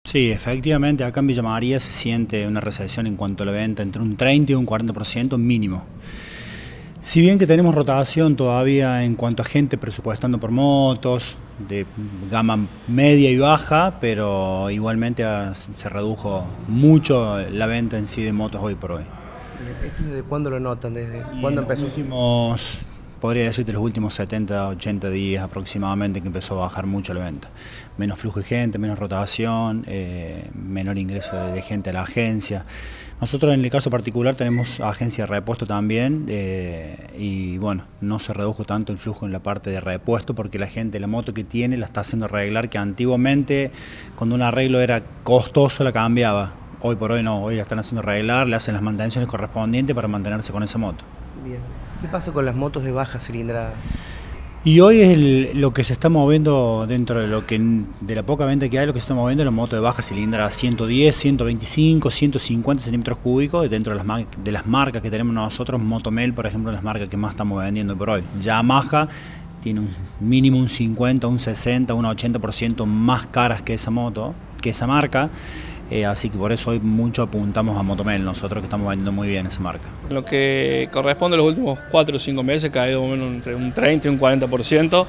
Sí, efectivamente, acá en Villa María se siente una recesión en cuanto a la venta entre un 30 y un 40% mínimo. Si bien que tenemos rotación todavía en cuanto a gente presupuestando por motos, de gama media y baja, pero igualmente se redujo mucho la venta en sí de motos hoy por hoy. ¿Esto desde cuándo lo notan? ¿Desde Y en cuándo los empezó? últimos, podría decirte los últimos 70, 80 días aproximadamente que empezó a bajar mucho la venta. Menos flujo de gente, menos rotación, menor ingreso de gente a la agencia. Nosotros en el caso particular tenemos agencia de repuesto también y bueno, no se redujo tanto el flujo en la parte de repuesto porque la gente la moto que tiene la está haciendo arreglar, que antiguamente cuando un arreglo era costoso la cambiaba. Hoy por hoy no, hoy la están haciendo arreglar, le hacen las mantenciones correspondientes para mantenerse con esa moto. Bien. ¿Qué pasa con las motos de baja cilindrada? Y hoy es lo que se está moviendo dentro de la poca venta que hay, lo que se está moviendo es la moto de baja cilindrada, 110, 125, 150 centímetros cúbicos dentro de las marcas que tenemos nosotros. Motomel, por ejemplo, es las marcas que más estamos vendiendo por hoy. Yamaha tiene un mínimo un 50, un 60, un 80% más caras que esa moto, que esa marca. Así que por eso hoy mucho apuntamos a Motomel, nosotros que estamos vendiendo muy bien esa marca. En lo que corresponde a los últimos 4 o 5 meses, ha caído más o menos entre un 30 y un 40%.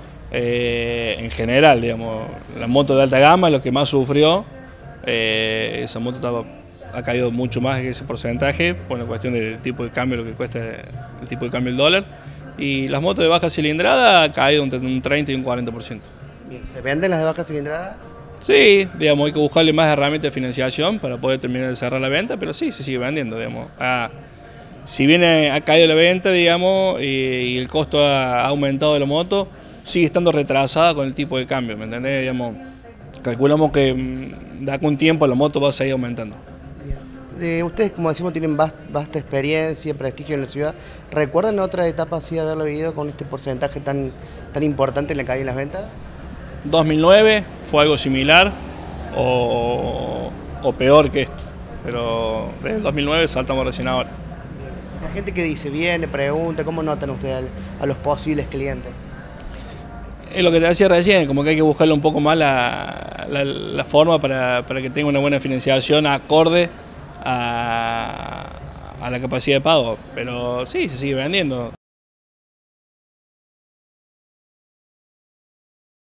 En general, digamos, la moto de alta gama es lo que más sufrió. Esa moto ha caído mucho más que ese porcentaje, por la cuestión del tipo de cambio, lo que cuesta el tipo de cambio del dólar. Y las motos de baja cilindrada ha caído entre un 30 y un 40%. Bien. ¿Se venden las de baja cilindrada? Sí, digamos, hay que buscarle más herramientas de financiación para poder terminar de cerrar la venta, pero sí, se sigue vendiendo, digamos. Si bien ha caído la venta, digamos, y el costo ha aumentado de la moto, sigue estando retrasada con el tipo de cambio, ¿me entendés? Digamos, calculamos que de acá un tiempo la moto va a seguir aumentando. Ustedes, como decimos, tienen vasta experiencia, prestigio en la ciudad. ¿Recuerdan otra etapa así de haberlo vivido con este porcentaje tan importante en la caída en las ventas? 2009 fue algo similar o peor que esto, pero desde el 2009 saltamos recién ahora. La gente que dice, viene, pregunta, ¿cómo notan ustedes a los posibles clientes? Es lo que te decía recién, como que hay que buscarle un poco más la forma para que tenga una buena financiación acorde a la capacidad de pago, pero sí, se sigue vendiendo.